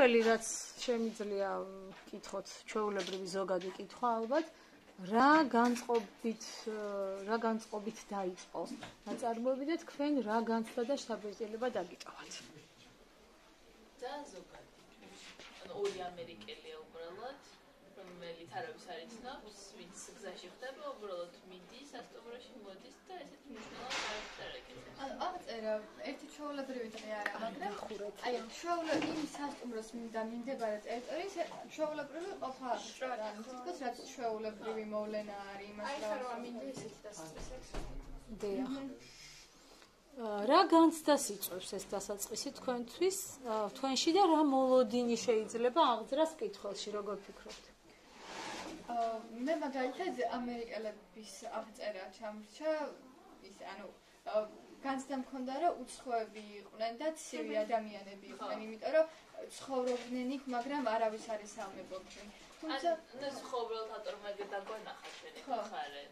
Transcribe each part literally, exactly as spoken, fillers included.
პირველი რაც შემიძლია ვკითხოთ, ჩვეულებრივი ზოგადი კითხვა ალბათ, რა განწყობით რა განწყობით დაიწყო ნაწარმოები და თქვენ რა განცდა და შთაბეჭდილება დაგიტოვათ? და ზოგადი. ანუ ორი ამერიკელია უბრალოდ, რომელიც არავის არ იცნობს, ვინც გზაში ხდება, უბრალოდ მიდის სასტუმროში, მოდის და ესეთ მნიშვნელოვნად არ ეკეთებს. ანუ აღწერა ერთი ჩვეულებრივი დღე არა, მაგრამ აი ჩვეულებრივი იმ სასტუმროს მინდა მიმდებარე ტერიტორიის ჩვეულებრივი ყოფა არა, თითქოს რაც ჩვეულებრივი მოვლენა არის იმას რა. აი ხარ მინდა ესეთი დასაწყისი. დიახ. რა განცდას იწვევს ეს დასაწყისი თქვენთვის, თქვენში და რა მოლოდინი შეიძლება აღძრას კითხვაში, როგორ ფიქრობთ? მე მაგალითად ამერიკელების აღწერა ჩამრჩა ის ანუ განცდა მქონდა რომ უცხოები იყვნენ და ცივი ადამიანები იყვნენ, იმიტომ რომ ცხოვრობდნენ იქ, მაგრამ არავის არ ესალმებოდნენ. თუმცა ეს ხოვბრალ თატორმაგე დაგვენახა ჩვენი ხარე.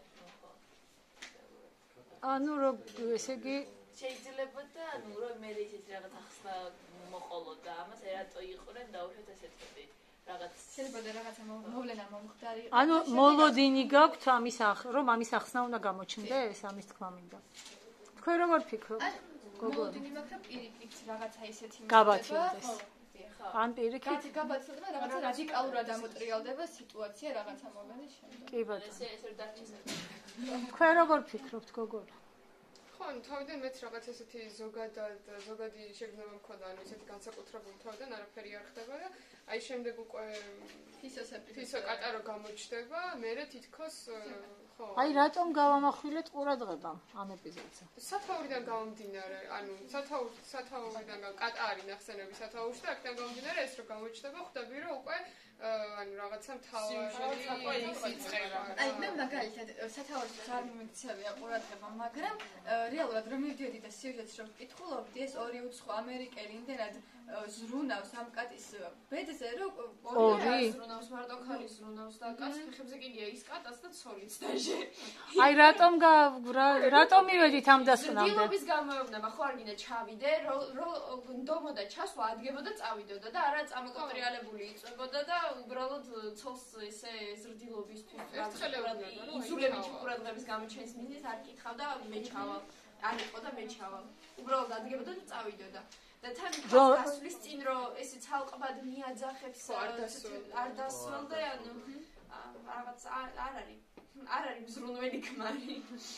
ანუ რომ ესე იგი შეიძლება და ანუ რომ მე ისეთ რაღაც ახსნა მოყოლოდა, ამას რატო იყვნენ დაუშვათ ესეთები. რაღაც შეიძლება რაღაცა მოვლენა მომხდარი. ანუ მოლოდინი გაქვთ ამის რომ ამის ახსნა უნდა გამოჩნდეს, ამის თქმა მინდა. თქვენ როგორ ფიქრობთ? მოლოდინი მაგრამ პირიქით რაღაცა ისეთი გაბათილდეს. ან პირიქით გაბათილდება რაღაცა რადიკალურად ამოტრიალდება სიტუაცია რაღაცა მომენტის შემდეგ. კი ბატონო. ესე ესე დარჩენილი. თქვენ როგორ ფიქრობთ, გოგო? ხო, თავიდან მეც რაღაც ესეთი ზოგადად ზოგადი შეგრძნება მქონდა, ანუ ესეთი განსაკუთრებული თავიდან არაფერი არ ხდება და აი შემდეგ უკვე ფისო კატარო გამოჩნდება, მერე თითქოს ხო. აი რატომ გავამახვილეთ ყურადღება ამ ეპიზოდზე? სათაურიდან გამომდინარე, ანუ სათაურ სათაურიდან კატარი ნახსენები სათაურში და აქედან გამომდინარე ეს რომ გამოჩნდება, ხვდები რომ უკვე ანუ რაღაცა მთავარი იწყება. აი მე მაგალითად სათაურის არ მიმექცევია ყურადღება, მაგრამ რეალურად რომ მივდიოდი და სიუჟეტს რომ ვკითხულობდი, ეს ორი უცხო ამერიკელი იმდენად ზრუნავს ამ კატის ბედზე, რომ ორი ზრუნავს მარტო ხალი ზრუნავს და კაც ფეხებზე კიდია ის კატაც და ცოლიც დაჟე. აი რატომ რატომ მივედით ამ დასკვნამდე? დილობის გამოეუბნება, ხო არ გინდა ჩავიდე, რომ ნდომოდა ჩასვა, ადგებოდა, წავიდოდა და არა წამოკონტრიალებული იწვებოდა და უბრალოდ ცოლს ესე ზრდილობისთვის იზოლებით ყურადღების გამოჩენის მიზნით არ კითხავდა, მეჩავა. არ იყო და მეჩავა. უბრალოდ ადგებოდა და წავიდოდა. და თან გასვლის წინ რომ ესე ცალყბად მიაძახებს არ დასვლა ანუ რაღაც არ არის არ არის მზრუნველი ქმარი.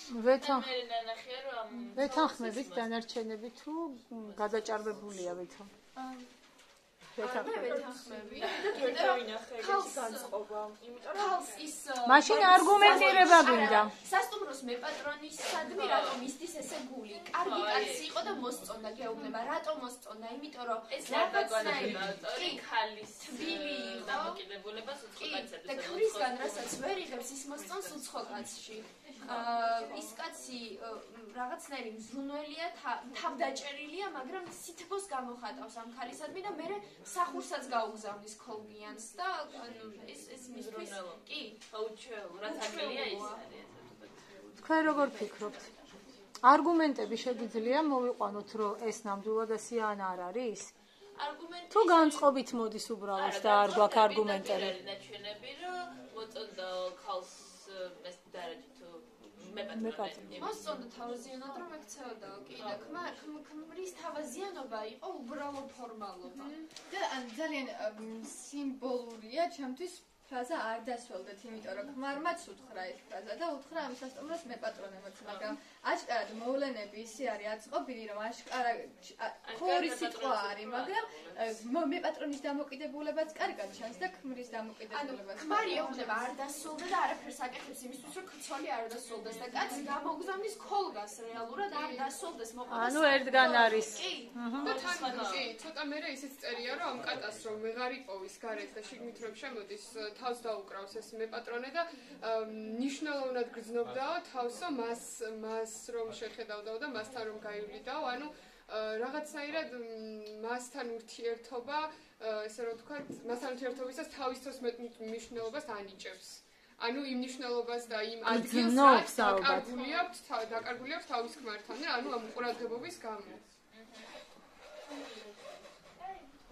ვეთანხმებით დანარჩენები თუ გადაჭარბებულია ვითომ? ვეთანხმები და თვითავინახე ეს განწყობა. იმიტომ რომ ის მაშინ არგუმენტირება გვინდა. სასტუმროს მეპატრონისადმი რატომ ისდის ესე გული? კარგი კაცი იყო და მოსწონდა გეუბნება, რატომ მოსწონდა? იმიტომ რომ ეს რაღაცნაირი ხალის თბილი დამოკიდებულებას უცხო კაცებს და ქრისგან რასაც ვერ იღებს ის მოსწონს უცხო კაცში. ის კაცი რაღაცნაირი მზრუნველია, თავდაჭერილია, მაგრამ სითბოს გამოხატავს ამ ხალისადმი და მე სახურსაც გაუგზავნის ქოლგიანს და ანუ ეს ეს მისთვის კი, აუჩვეულ, რაც ამელია ის არის. თქვენ როგორ ფიქრობთ? არგუმენტები შეგვიძლია მოვიყვანოთ, რომ ეს ნამდვილად ასე ან არ არის? არგუმენტი თუ განწყობით მოდის უბრალოდ და არ გვაქვს არგუმენტები. ნაჩვენები რომ მოწონდა ხალს ეს დარაჯი თუ მეპატრონი. მოსწონდა თავაზიანად რომ ექცეოდა, კი და ქმრის თავაზიანობა იყო უბრალო ფორმალობა. და ძალიან სიმბოლურია ჩემთვის ფრაზა არ დასველდეთ, იმიტომ რომ ქმარმაც უთხრა ეს ფრაზა და უთხრა ამ სასტუმროს მეპატრონებაც, მაგრამ აშკარად მოვლენები ისე არის აწყობილი, რომ აშკარა ხორი სიტყვა არის, მაგრამ მეპატრონის დამოკიდებულებაც კარგად ჩანს და ქმრის დამოკიდებულებაც. ანუ ქმარი ეუბნება არ დასრულდა და არაფერს აკეთებს იმისთვის, რომ ქცოლი არ დასრულდეს და კაცი გამოგზავნის ქოლგას რეალურად არ დასრულდეს მოყოლეს. ანუ ერთგან არის. კი. და თან კი, ცოტა მერე ისიც წერია, რომ ამ კატას რომ ვეღარ იპოვის გარეთ და შიგნით რომ შემოდის თავს დაუკრავს ეს მეპატრონე და ნიშნულოვნად გრძნობდაო თავსო მას მას რომ შეხედავდაო და მასთან რომ გაივლიდაო, ანუ რაღაცნაირად მასთან ურთიერთობა, ესე რომ ვთქვათ, მასთან ურთიერთობისას თავის თავს მნიშვნელობას ანიჭებს. ანუ იმ ნიშნულობას და იმ ადგილს დაკარგული აქვს, დაკარგული აქვს თავის ქმართან და ანუ ამ ყურადღებობის გამო.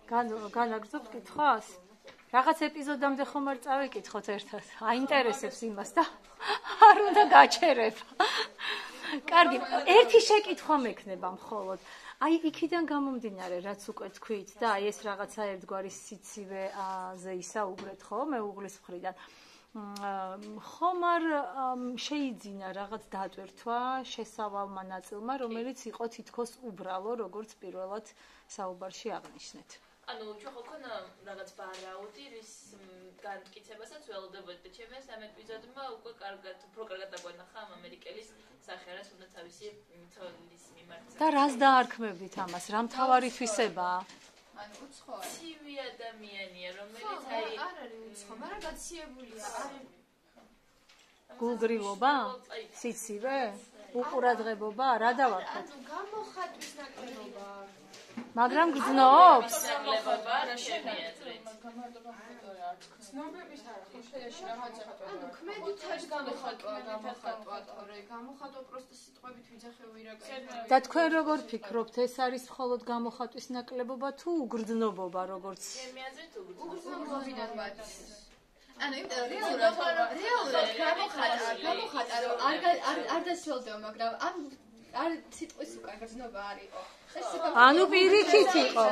განაგრძობთ კითხვას? Რაღაც ეპიზოდამდე ხომ არ წავიკითხოთ ერთად. აინტერესებს იმას და არ უნდა გაჩერებ. კარგი, ერთი შეკითხვა მექნება მხოლოდ. აი იქიდან გამომდინარე, რაც უკვე თქვით და აი ეს რაღაცა ერთგვარი სიცივეზე ისაუბრეთ, ხო, მეუღლის მხრიდან. ხომ არ შეიძინა რაღაც დატვირთვა შესავალმა ნაწილმა, რომელიც იყო თითქოს უბრალო, როგორც პირველად საუბარში აღნიშნეთ. ანუ ჩვენ ხო ქონა რაღაც ბარაუდი, რის განმტკიცებასაც ველოდებოდი და ჩემს ამ ეპიზოდმა უკვე კარგად, უფრო კარგად დაგვანახა ამ ამერიკელის სახე, რაც უნდა თავისი თოლის მიმართ. და რას დაარქმევდით ამას? რა მთავარი თვისებაა? ანუ უცხოა. ცივი ადამიანია, რომელიც აი არ არის უცხო, მაგრამ გაციებულია. არის გულგრილობა? სიცივე? უყურადღებობა? რა დავარქვათ? ანუ გამოხატვის ნაკლებობა. მაგრამ გრძნობს? ნაკლებობა რა შემიაძრეთ. ცნობების არა, ხო შეეში რაღაც ხატვა. ანუ ქმედითაც გამოხატვა, გამოხატვა, თორე გამოხატვა პროსტო სიტყვებით ვიძახე ვირაკა. და თქვენ როგორ ფიქრობთ, ეს არის მხოლოდ გამოხატვის ნაკლებობა თუ უგრძნობობა, როგორც შემიაძრეთ უგრძნობიდან ვადის. ანუ იმიტომ რეალურად რეალურად გამოხატა, გამოხატა რომ არ არ არ დასველდება, მაგრამ ამ არ სიტყვის უკან გრძნობა არ იყო. ანუ პირიქით იყო.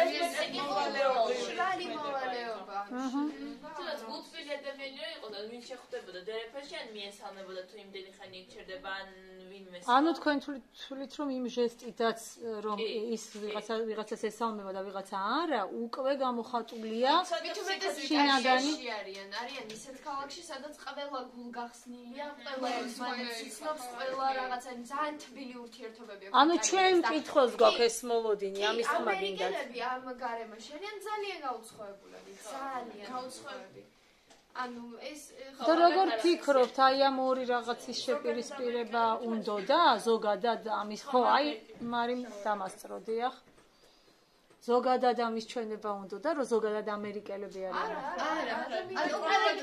ხალი მოვალეობა. თუნდაც გულწრფელი ადამიანია იყო და ვინ შეხვდებოდა დერეფაში ან მიესალმებოდა თუ იმდენი ხანი იქ-ჩერდება ან ვინმე. ანუ თქვენ თვლით რომ იმ ჟესტითაც რომ ის ვიღაცა ვიღაცას ესალმება და ვიღაცა არა, უკვე გამოხატულია შინაგანი. არიან, არიან ისეთ ქალაქში, სადაც ყველა გულ გახსნილია, ყველა ერთმანეთს იცნობს, ყველა რაღაცა ძალიან თბილი ურთიერთობები აქვს. ანუ ჩვენ მკითხოს გვაქვს ეს მოლოდინი, ამის თქმა გინდათ. ამერიკელები ამ გარემოში არიან ძალიან გაუცხოებულები, ძალიან გაუცხოებულები. ანუ ეს და როგორ ფიქრობთ, აი ამ ორი რაღაცის შეპირისპირება უნდა და ზოგადად ამის ხო, აი მარიმ დამასწროდიახ. ზოგადად ამის ჩვენება უნდა და რომ ზოგადად ამერიკელები არიან. არა, ანუ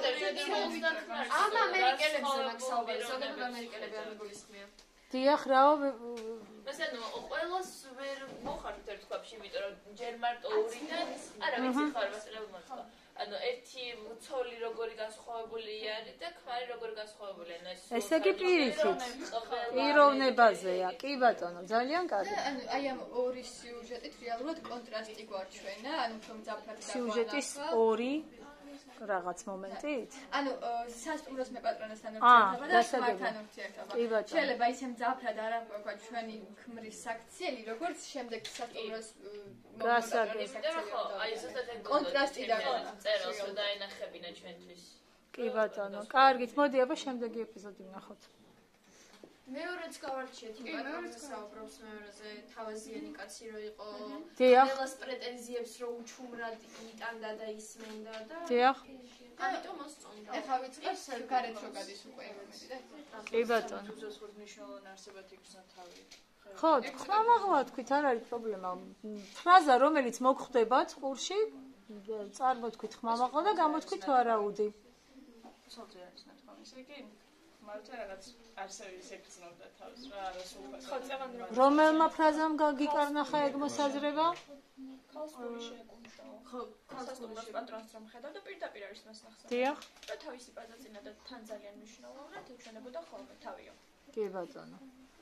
ამ ამერიკელებზე მაქსაუბარი, ზოგადად ამერიკელები არ მიგულისხმია. დიახ, რაო ესენო ყველას ვერ მოხართ ერთ ქვაბში, იმიტომ რომ ჯერ მარტო ორიდან არა ვიცი ხარ მასწავლებელი მოწყა. ანუ ერთი ცოლი როგორი განსხვავებული არის და ქმარი როგორი განსხვავებული ანუ ეს ესე კი პირიქით პიროვნებაზეა კი ბატონო ძალიან კარგი ანუ აი ამ ორი სიუჟეტით რეალურად კონტრასტი გვაჩვენა ანუ რომ ძაფრად სიუჟეტის ორი რაღაც მომენტით ანუ სასტუმროს მეპატრონესთან ურთიერთობა და ხმართან ურთიერთობა კი ბატონო შეიძლება ისე ძაფრად არ ამკვევა ჩვენი ქმრის საქციელი როგორც შემდეგ სასტუმროს გასაგებ ხო აი ზუსტად ეგ კონტრასტი და წერილს რომ დაინახებინა ჩვენთვის კი ბატონო კარგით მოდი აბა შემდეგი ეპიზოდი ვნახოთ მეორეც გავარჩიეთ იმ პატრონის საუბრობს მეორეზე თავაზიანი კაცი რო იყო დიახ ყველას პრეტენზიებს რო უჩუმრად იტანდა და ისმენდა და დიახ ამიტომ მოსწონდა ეხლა ვიწყებს გარეთ რო გადის უკვე იმედი და კი ბატონო უზრუნველყოფ მნიშვნელოვან არსებად იქცა თავი ხო ხმამაღლა თქვით არ არის პრობლემა ფრაზა რომელიც მოგხვდება წყურში წარმოთქვით ხმამაღლა და გამოთქვით ვარაუდი ცოტა არის ნათქვამი ისე კი მარტო რაღაც არსების ეკრძნობდა თავს რა არასრულფას ხო წევან რომელმა ფრაზამ გიგიკარნახა ეგ მოსაზრება ქალსკული შეეკუმშაო ხო ქალსკულის პატრონს რომ ხედავ და პირდაპირ არის მას ნახსა დიახ და თავისი პაზაცინა და თან ძალიან მნიშვნელოვნად ეჩვენებოდა ხოლმე თავიო კი ბატონო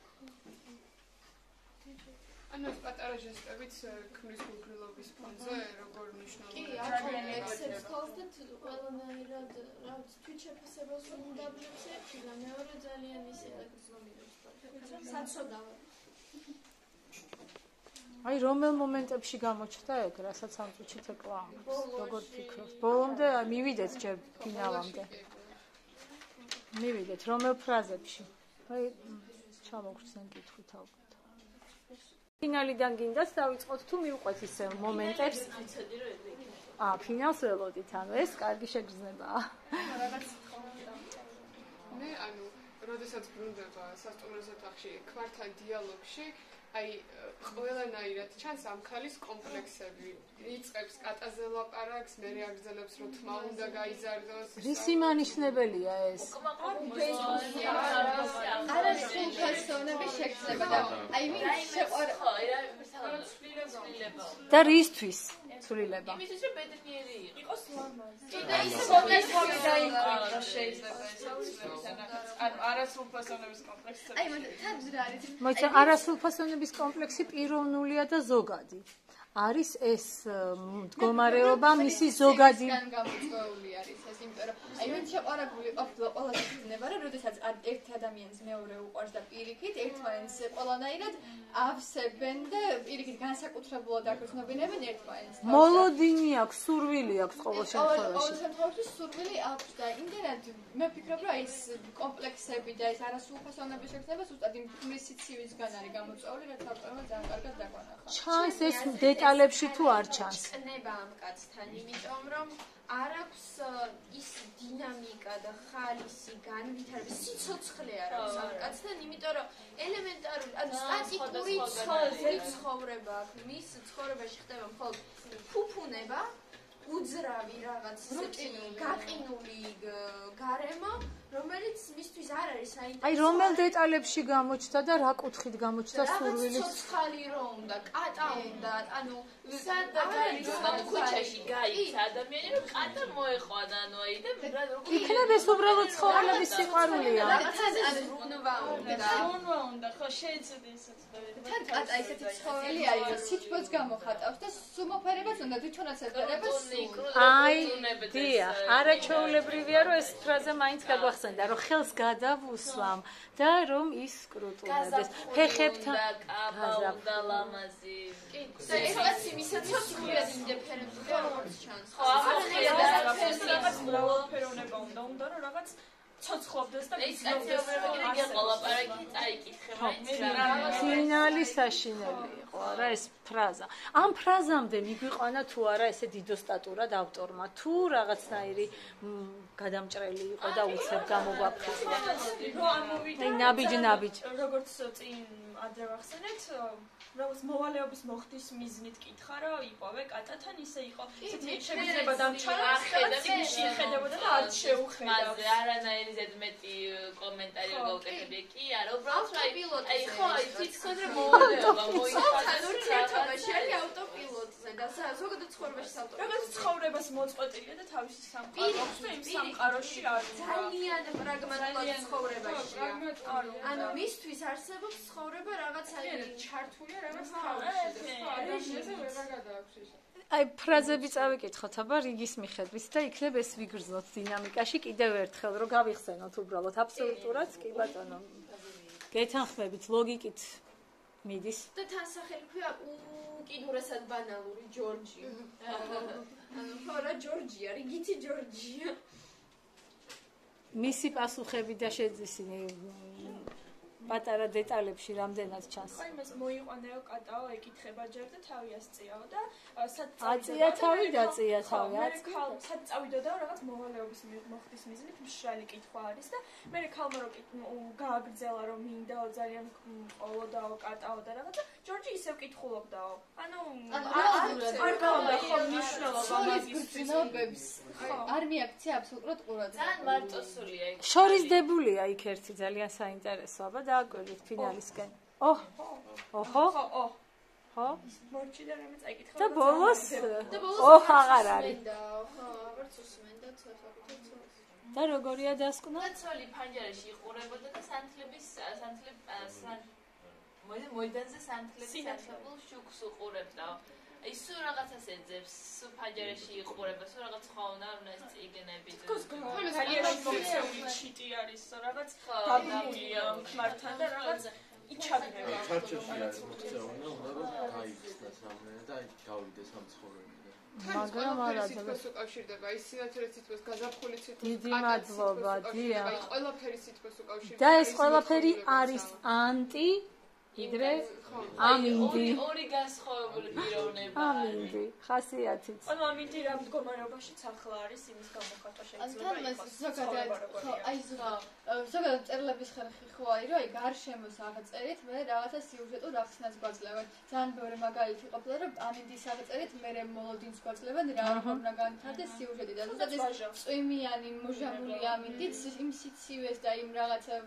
ანუ პატარა ჟესტებიც ქმრის გულგრილობის ფონზე როგორ მნიშვნელოვანია კი არ ექსებს ქალს და ყველანაირად რაც თვითშეფასებას უნდაბლებს ერთი და მეორე ძალიან ისე ეგზომირებს საცოდავა აი რომელ მომენტებში გამოჩნდა ეგ რასაც ამ წუთში თეკლა როგორ ფიქრობთ ბოლომდე მივიდეთ ჯერ ფინალამდე მივიდეთ რომელ ფრაზებში აი ჩამოგხსენ კითხვით ალბათ ფინალიდან გინდათ დავიწყოთ თუ მივყვეთ ისე მომენტებს აა ფინალს ველოდით ანუ ეს კარგი შეგრძნებაა მე ანუ როდესაც ბრუნდება სასტუმროს ოთახში ქმართან დიალოგში აი ყველანაირად ჩანს ამ ქალის კომპლექსები იწყებს კატაზე ლაპარაკს მე რეაგზელებს რომ თმა უნდა გაიზარდოს რისი მანიშნებელია ეს არა სულფასონების შეგრძნება და აი ვინ შეყვარ და რისთვის ცვლილება. იმისთვის რომ ბედნიერი იყოს ლამაზი. და ისე მომენტი დაიყვება შეიძლება ეს აუცილებლად. ანუ არასრულფასოვნების კომპლექსი. აი, მაგრამ თან რა არის? მოიცა არასრულფასოვნების კომპლექსი პიროვნულია და ზოგადი. არის ეს მდგომარეობა მისი ზოგადი გამოწვეული არის ეს, იმიტომ რომ აი მე შეყარებული ყოფილა ყველაზე ძნება რომ როდესაც ერთ ადამიანს მეორე უყვარს და პირიქით ერთმანეთს ყველანაირად ავსებენ და პირიქით განსაკუთრებულად აღგრძნობინებენ ერთმანეთს. მოლოდინი აქვს, სურვილი აქვს ყოველ შემთხვევაში. ყოველ შემთხვევაში სურვილი აქვს და იმდენად მე ვფიქრობ რომ ეს კომპლექსები და ეს არასრულფასოვნების შეგრძნება ზუსტად იმ მისიცივისგან არის გამოწვეული, რაც ავტორმა ძალიან კარგად დაგვანახა. ჩანს ეს დეტალებში თუ არ ჩანს. კნება ამ კაცთან, იმიტომ რომ არ აქვს ის დინამიკა და ხალისი განვითარება, სიცოცხლე არ აქვს ამ კაცთან, იმიტომ რომ ელემენტარული, ანუ სტატიკური ცხოვრება აქვს, მის ცხოვრებაში ხდება მხოლოდ ფუფუნება, უძრავი რაღაც რუტინული, გაყინული გარემო, რომელიც მისთვის არ არის საინტერესო. აი რომელ დეტალებში გამოჩნდა და რა კუთხით გამოჩნდა სურვილი? რაღაც ცოცხალი რო უნდა, კატა უნდა, ანუ სადაც არის ქუჩაში გაიქცა ადამიანი რომ კატა მოეყვანა, ანუ აი და რა როგორ იქნებ ეს უბრალოდ ცხოველების სიყვარულია. თან არის რუნვა უნდა. რუნვა უნდა, ხო შეიძლება ისიც დავიდე. თან კატა ისეთი ცხოველი არის, რომ სითბოს გამოხატავს და სუმოფერებას უნდა თვითონაც ეფერება სულ. აი, დიახ, არაჩვეულებრივია რომ ეს ფრაზა მაინც გაგვახსენდა, რომ ხელს გადავუსვამ და რომ ის კრუტუნებს ფეხებთან გაზაფხულდა ლამაზი. და ეხლაც იმისაც სულიად ინდიფერენტული როგორც ჩანს. ხო, ახლა რაღაც მრავალფეროვნება უნდა, უნდა რომ რაღაც ცოცხლობდეს და ის კაცებრება კიდე გეყოლაპარაკი წაიკითხე მაინც რა. ფინალი საშინელი იყო რა ეს ფრაზა. ამ ფრაზამდე მიგვიყვანა თუ არა ესე დიდოსტატურად ავტორმა, თუ რაღაცნაირი გადამჭრელი იყო და უცებ გამოგვაფრთხილდა. რო ამოვიდა. აი ნაბიჯ ნაბიჯ. როგორც წინ ადრე ვახსენეთ, როგორც მოვალეობის მოხდის მიზნით კითხა რა იპოვე კატათან ისე იყო. ისეთი შეიძლება დამჩაროს და ციგნში ხედავდა და არ შეუხედა. მაგრამ არანაირი ზედმეტი კომენტარი რო გავუკეთებია კი არა, უბრალოდ აი ხო აი თვითონ რომ მოვალეობა მოიხადა. ანუ ერთობაში არის ავტოპილოტზე და ზოგადად ცხოვრებაში ავტოპილოტზე. რაღაც ცხოვრებას მოწყვეტილია და თავისი სამყარო აქვს და იმ სამყაროში არის. ძალიან პრაგმატულად ცხოვრებაში. პრაგმატულად. ანუ მისთვის არსებობს ცხოვრება რაღაც აი ჩართულია რაღაც თავში. რა გადააქვს ის. აი ფრაზები წავიკითხოთ აბა რიგის მიხედვით და იქნებ ეს ვიგრძნოთ დინამიკაში კიდევ ერთხელ რომ გავიხსენოთ უბრალოდ აბსოლუტურად კი ბატონო. გეთანხმებით ლოგიკით მიდის. და თან სახელი ქვია უკიდურესად ბანალური ჯორჯი. ანუ ხო რა ჯორჯია, რიგითი ჯორჯია. მისი პასუხები და შეძისინი პატარა დეტალებში რამდენად ჩანს. აი მას მოიყვანეო კატაო ეკითხება ჯერ და თავი ასწიაო და სად აწია თავი დაწია თავი აწ სად წავიდოდა რაღაც მოვალეობის მოხდის მიზნით მშრალი კითხვა არის და მე ქალმა რო გააგრძელა რომ მინდაო ძალიან ყოლოდაო კატაო და რაღაცა ჯორჯი ისევ კითხულობდაო. ანუ არ გავდა ხო მნიშვნელობა მაგის გრძნობებს. არ მიაქცია აბსოლუტურად ყურადღება. ძალიან მარტოსულია იქ. შორისდებულია იქ ერთი ძალიან საინტერესო აბა დააკვირდით ფინალისკენ. ოჰ. ოჰო. ხო, ოჰ. ხო? მორჩი და რამე წაიკითხა. და ბოლოს და ბოლოს ოჰ აღარ არის. ხო, აღარც უსმენდა ცოტა ცოტა. და როგორია დასკვნა? და ცოლი ფანჯარაში იყურებოდა და სანთლების სანთლებ სან მოედანზე სანთლების სანთლებულ შუქს უყურებდა. აი სულ რაღაცას ეძებს, სულ ფანჯარაში იყურება, სულ რაღაც ხოვნა უნდა ეს წიგნები. ძალიან მოქცეული ჩიტი არის, რაღაც დაგებულია ქმართან და რაღაც იჩაგდება. ჩარჩოში არის მოქცეული და უნდა რომ გაიხსნას რამე და გავიდეს ამ ცხოვრებიდან. მაგრამ არა სიტყვას უკავშირდება, ის სინათლის სიტყვას, გაზაფხულის სიტყვას, დიდი მადლობა, დიახ. აი ყველაფერი სიტყვას უკავშირდება. და ეს ყველაფერი არის ანტი იდრე ამინდი. ორი განსხვავებული პიროვნება. ამინდი, ხასიათით. ანუ ამინდი რა მდგომარეობაშიც ახლა არის იმის გამოხატვა შეიძლება იყოს. ზოგადად ხო, აი ზოგადად წერილების ხერხი ხო არის, რომ აი გარშემოს აღწერით, მე რაღაცა სიუჟეტურ ახსნას გვაძლევენ. ძალიან ბევრი მაგალითი ყოფილა, რომ ამინდის აღწერით, მე მოლოდინს გვაძლევენ, რა უნდა განვითარდეს სიუჟეტი და ზოგადად ეს წვიმიანი, მოჟამული ამინდიც იმ სიცივეს და იმ რაღაცა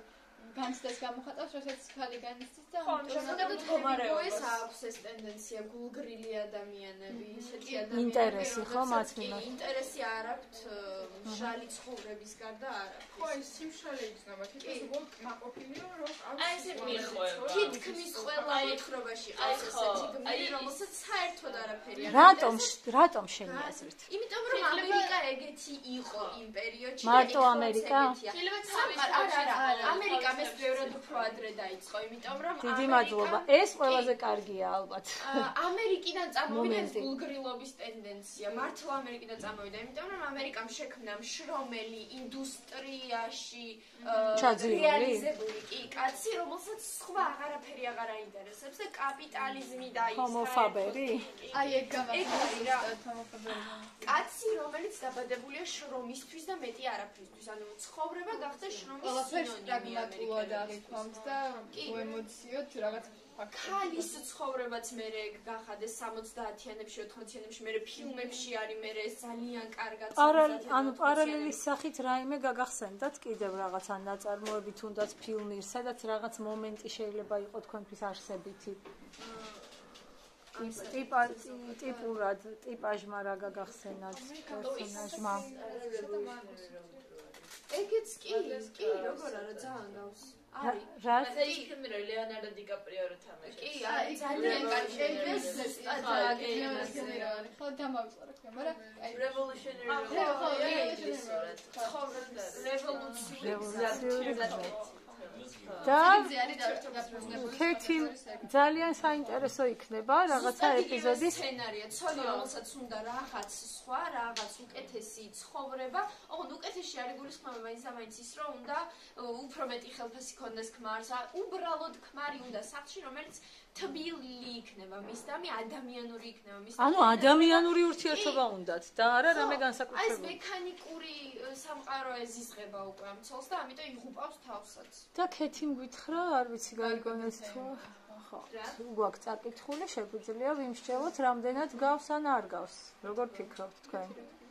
განცდას გამოხატავს, როდესაც ხალი განიცდის და მდგომარეობას აქვს ეს ტენდენცია გულგრილი ადამიანები, ისეთი ადამიანები, ინტერესი ხო მათ მიმართ? ინტერესი არ აქვთ მშრალი ცხოვრების გარდა არ აქვს. ხო, ეს სიმშრალე იცნობა, თითქოს უბრალოდ კმაყოფილია, რომ აი ესე მიხვევა. თითქმის ყველა ოქრობაში ყავს ესეთი გმირი, რომელსაც საერთოდ არაფერი არ რატომ რატომ შენი აზრით? იმიტომ რომ ამერიკა ეგეთი იყო იმ პერიოდში. მარტო ამერიკა? ამერიკა მეს ბევრად უფრო ადრე დაიწყო, იმიტომ რომ დიდი მადლობა. ეს ყველაზე კარგია ალბათ. ამერიკიდან წამოვიდა ეს გულგრილობის ტენდენცია. მართლა ამერიკიდან წამოვიდა, იმიტომ რომ ამერიკამ შექმნა მშრომელი ინდუსტრიაში რეალიზებული კი კაცი, რომელსაც სხვა აღარაფერი აღარ აინტერესებს და კაპიტალიზმი დაიწყო. ჰომოფაბერი? აი ეგ გამახსოვს ჰომოფაბერი. კაცი, რომელიც დაბადებულია შრომისთვის და მეტი არაფრისთვის. ანუ ცხოვრება გახდა შრომის სინონიმი პრაგმატულად აღიქვამთ და ემოციოდ რაღაც ქალის ცხოვრებაც მე გახადეს სამოცდაათიანებში, ოთხმოცდაათიანებში, მე ფილმებში არის მე ძალიან კარგად ანუ პარალელის სახით რაიმე გაგახსენდათ კიდევ რაღაცა ნაწარმოები თუნდაც ფილმი, სადაც რაღაც მომენტი შეიძლება იყოს თქვენთვის არსებითი. ტიპა ტიპურად ტიპაჟმა რა გაგახსენათ პერსონაჟმა. ეგეც კი, კი, როგორ არა ძალიან გავს. არის. რა ის ფილმი რო ლეონარდო დიკაპრიო რო თამაშობს. კი, აი ძალიან კარგი შეგვიძლია. ხო, დამავიწყო რა, მაგრამ აი Revolutionary Revolutionary და კეთი ძალიან საინტერესო იქნება რაღაცა ეპიზოდის სცენარია, ცოლი რომელსაც უნდა რაღაც სხვა, რაღაც უკეთესი ცხოვრება, ოღონდ უკეთესი არ იგულისხმება მაინც და მაინც ის, რომ უნდა უფრო მეტი ხელფასი ქონდეს ქმარს, უბრალოდ ქმარი უნდა სახლში, რომელიც თბილი იქნება მის და მე ადამიანური იქნება მის. ანუ ადამიანური ურთიერთობა უნდათ და არა რამე განსაკუთრებული. აი ეს მექანიკური სამყარო ეზიზღება უკვე ამ ცოლს და ამიტომ იღუპავს თავსაც. და კეთიმ გითხრა, არ ვიცი გაიგონეს თუ ხო. გვაქვს წაკითხული, შეგვიძლია ვიმსჯელოთ, რამდენად გავს ან არ გავს. როგორ ფიქრობთ თქვენ?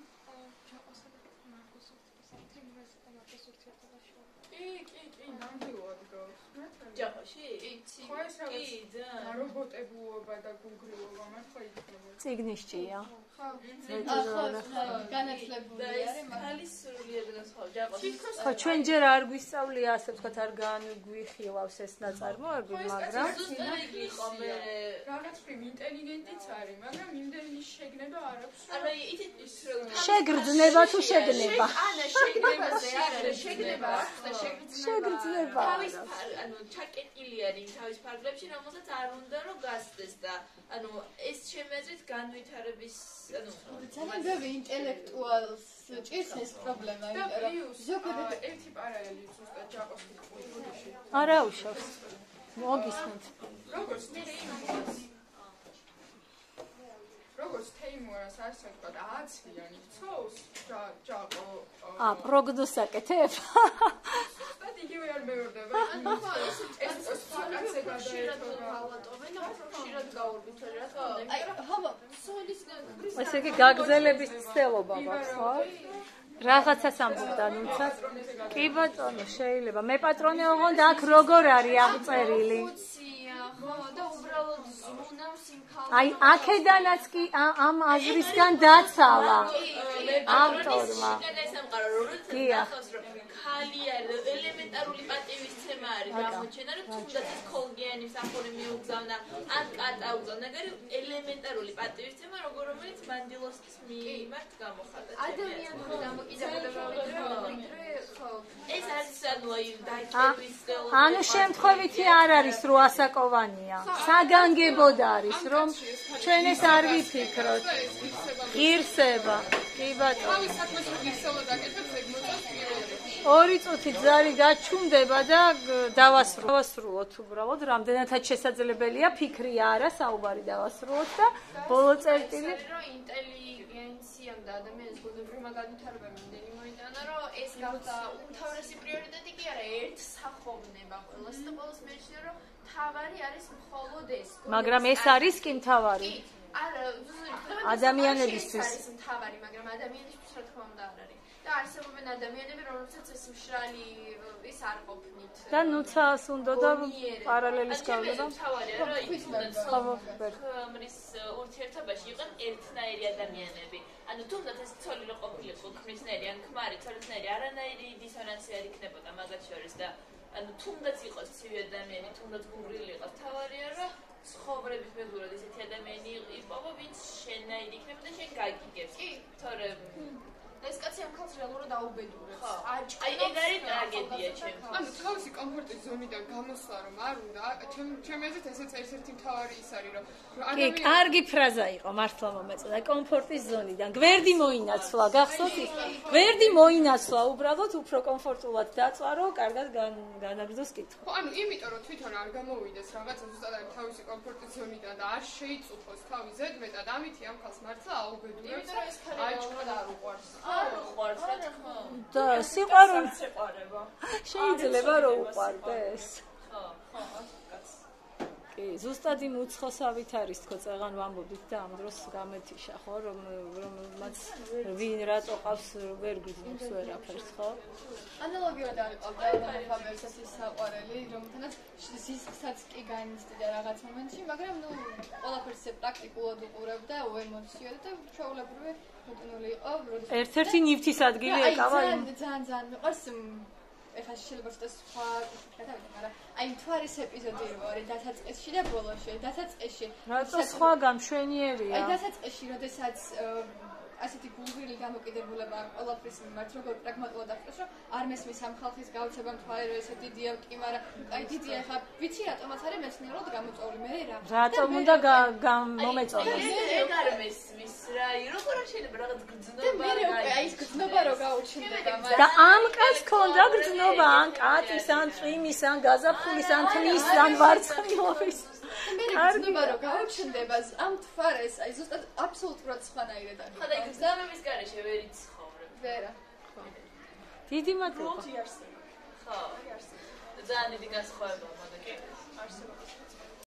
კი, კი, კი, ნამდვილად გავს. ჯახოში? ხო, ეს რაღაც რობოტებულობა და გულგრილობა მართლა იქნება. წიგნისჭია. ხო, განათლებული არის, მაგრამ სრულიად განსხვავ ჯახოში. ხო, ჩვენ ჯერ არ გვისწავლია, ასე ვთქვათ, არ განგვიხილავს ეს ნაწარმოები, მაგრამ ზუსტად იყო მე რაღაც პრიმ ინტელიგენტიც არის, მაგრამ იმდენი შეგნება არ აქვს. ანუ ის შეგრძნება თუ შეგნება? ანა შეგნებაზე არა, შეგნება აქვს და შეგრძნება. თავის ანუ ჩაკეტილი არის თავის ფარგლებში, რომელსაც არ უნდა რომ გასცდეს და ანუ ეს ჩემი აზრით განვითარების ანუ ძალიან ბევრი ინტელექტუალს ჭირს ეს პრობლემა, იმიტომ რომ ზოგადად ერთი პარალელი ზუსტად ჯაყოს კულტურაში. არა უშავს. მოგისმენთ. როგორც როგორც თეიმურას ასე ვთქვათ, აციან იცავს ჯაყო. ა, პროგნოზს აკეთებ? ზუსტად იგივე არ მეორდება. ეს სხვა კაცზე გადაერთობა. ავატოვენ და ხშირად გაურბით რა თქმა უნდა. აი, ჰომო, სოლის ესე იგი გაგზელების ცდელობა გაქვს, ხო? რაღაცას ამბობდა ნუცა. კი ბატონო, შეიძლება. მე პატრონი ოღონდ აქ როგორ არის აღწერილი? ხო, და უბრალოდ ზრუნავს იმ ხალხს. აი, აქედანაც კი ამ აზრისგან დაცავა ავტორმა. დიახ. ხალია ელემენტარული პატივისცემა არის გამოჩენა, რომ თუნდაც ეს კოლგიანი მსახური მიუგზავნა, ან კატა უგზავნა, მაგრამ ელემენტარული პატივისცემა, როგორ რომელიც მანდილოსის მიმართ გამოხატა. ადამიანური დამოკიდებულება ვიდრე ხო. ეს არის ანუ აი დაიჭების ანუ შემთხვევითი არ არის რო ასაკოვანია. საგანგებოდ არის რომ ჩვენ ეს არ ვიფიქროთ. ღირსება. კი ბატონო. თავის საქმეს ღირსეულად აკეთებს ეგ მოწონს პირველად. ორი წუთი ძარი გაჩუმდება და დავასრულოთ უბრალოდ, რამდენადაც შესაძლებელია, ფიქრი არა, საუბარი დავასრულოთ და ბოლო წერტილი რომ ინტელიგენციამ და ადამიანის გულდებრმა განვითარებამ იმდენი მოიტანა, რომ ეს გახდა უმთავრესი პრიორიტეტი კი არა, ერთსახოვნება ყველას და ყველას მეჩნია, რომ თავარი არის მხოლოდ ეს. მაგრამ ეს არის კი მთავარი. არა, ადამიანებისთვის არის მთავარი, მაგრამ ადამიანისთვის რა თქმა უნდა არ არის. და არსებობენ ადამიანები, რომელსაც ეს მშრალი ის არ ყოფნით. და ნუცას უნდა და პარალელის გავლა. თავარია რა ის ხმრის ურთიერთობაში იყვნენ ერთნაირი ადამიანები. ანუ თუნდაც ეს ცოლი რო ყოფილიყო ქმრისნაირი ან ქმარი ცოლისნაირი არანაირი დისონანსი არ იქნებოდა მაგათ შორის და ანუ თუნდაც იყოს ცივი ადამიანი, თუნდაც გურილი იყოს, თავარია რომ ცხოვრების მეგობრად ესეთი ადამიანი იპოვა, ვინც შენნაირი იქნება და შენ გაგიგებს. კი, თორემ ეს კაცი ამ ხალხს რეალურად აუბედურებს. აი ეგ არის ტრაგედია ჩემთვის. ანუ თავისი კომფორტის ზონიდან გამოსვლა რომ არ უნდა, ჩემი აზრით ესეც ერთ-ერთი მთავარი ის არის, რომ კი, კარგი ფრაზა იყო, მართლა მომეწონა, კომფორტის ზონიდან. გვერდი მოინაცვლა, გახსოვთ ის? გვერდი მოინაცვლა, უბრალოდ უფრო კომფორტულად დაწვა, რომ კარგად განაგრძოს კითხვა. ხო, ანუ იმიტომ რომ თვითონ არ გამოვიდეს რაღაცა ზუსტად არის თავისი კომფორტის ზონიდან და არ შეიწუხოს თავი ზედმეტად, ამითი ამ ხალხს მართლა აუბედურებს. იმიტომ რომ ეს ხალხი რეალურად არ უყვარს. არ უყვარს რა თქმა უნდა. და სიყვარული შეყვარება. შეიძლება რომ უყვარდეს. ხო, ხო, კაც. კი, ზუსტად იმ უცხოსავით არის თქო წეღან ვამბობთ და ამ დროს გამეთიშა ხო რომ რომელმაც ვინ რატო ყავს ვერ გძნობს ვერაფერს ხო? ანალოგიურად არის ფაბერსის ის საყვარელი, რომელთანაც სისხლსაც კი განიცდიდა რაღაც მომენტში, მაგრამ ნუ ყველაფერს პრაქტიკულად უყურებდა, უემოციოდ და ჩვეულებრივი რუტინული იყო. ერთ-ერთი ნივთის ადგილი ეკავა იმ ძალიან ძალიან მიყვარს ეხლა შეიძლება ცოტა სხვა გადავიდე, მაგრამ აი მთვარის ეპიზოდი რო არის დასაწყისში და ბოლოში, დასაწყისში. რატო სხვა გამშვენიერია? აი დასაწყისში, როდესაც ასეთი გულგრილი დამოკიდებულება ყველაფრის მიმართ, როგორ პრაგმატულად აღწერს, რომ არ მესმის ამ ხალხის გაუჩება მთვარე რო ესე დიდია, კი, მაგრამ აი დიდია ეხლა ვიცი რატომაც არის მეცნიერულად გამოწვეული მე რა. რატომ უნდა მომეწონოს? ეგ არ მესმის რა, როგორ შეიძლება რაღაც გრძნობა გაიგო. აი ეს გრძნობა რო გაუჩნდება, და ამ კაცს ქონდა გრძნობა ან კატის, ან წვიმის, ან გაზაფხულის, ან თმის, ან ვარცხნილობის. მე გრძნობა რო გაუჩნდება ამ თვარეს, აი ზუსტად აბსოლუტურად სხვანაირად არის. ხოდა იქ გრძნობის გარეშე ვერ იცხოვრებ. ვერა. დიდი მადლობა. პროტი არსებობს. ხო. ძალიან დიდი განსხვავებაა, მაგრამ კი არსებობს.